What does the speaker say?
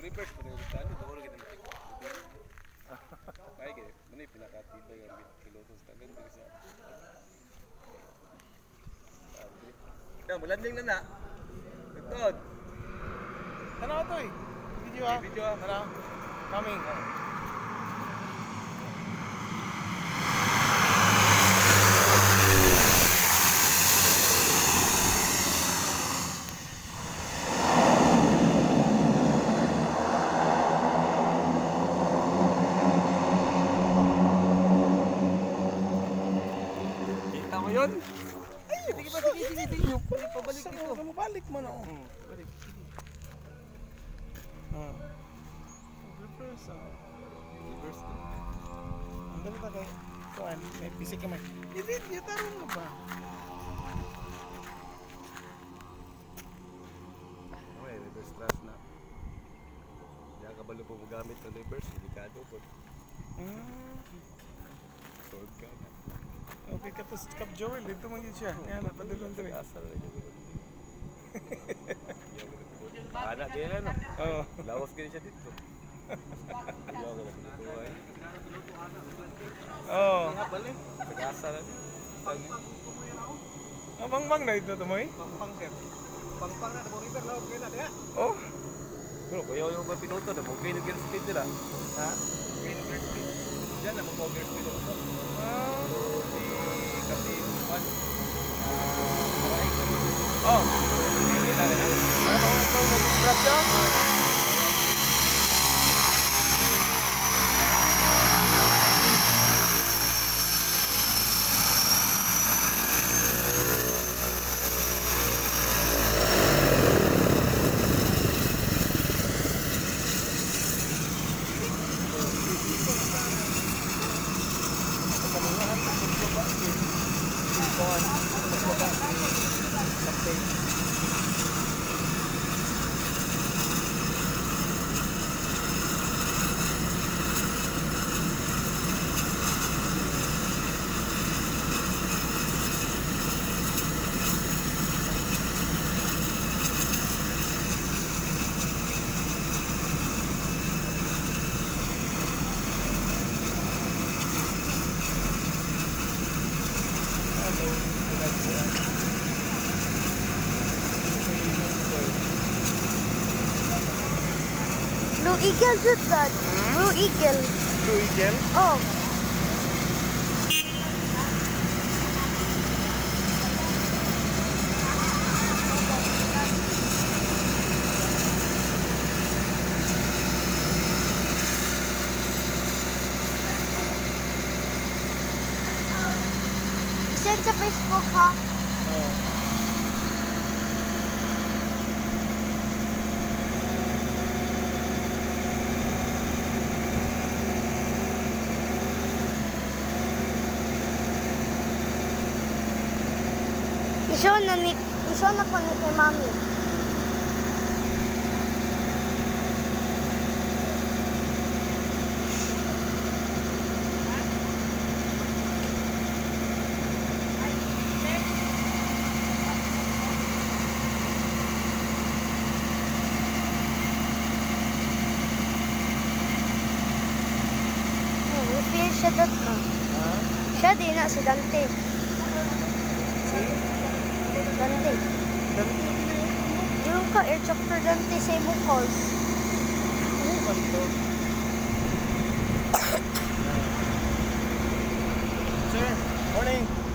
reverse pa rin gusto ano, doon kita matik. Kaya kaya, muna yung pinakatibay ang pilotos tagal din sa. Ito, muladling na na. Tugtod. Tanaw to eh. Video ah. Video ah. Tanaw. Coming. Kita mo yun? Ay, sige pa, sige. Pabalik ito. Balik mo na. Balik. Reverse ah. Reverse to. Ang ganito kay kuan, may pisik ka man. I-video tarong mo ba? Okay, reverse thrust na. Kaya kabalo po magamit ng reverse, delikado po. Sword ka na. Okay ka to Cap Joel, dito mo yun siya. Yan, napadulong to eh. Asal na yun. Anak dia kan? Oo. Lawas ka siya dito. Oo. Pag-asa na. Bang-bang na ito tumoy? Pang-pang sir. Pang-pang na, mo river lawas ka na diha. Oh. Pero kuya yung ba piloto na mo kayo gear speed nila. Ha? Kayo gear speed. Diyan na mo gear speed. Di kasi one. Oh. Kita na. Ano ito mag-scratch yan? Blue Eagle did that. Blue Eagle. Blue Eagle? Oh. Send sa Facebook ha. Oo. Iso na po ni kay Mami. Repair siya dito. Siya din na si Dante. Dante. Yung ka, air chapter Dante sa imong calls. Ano ba ito? Sir, morning.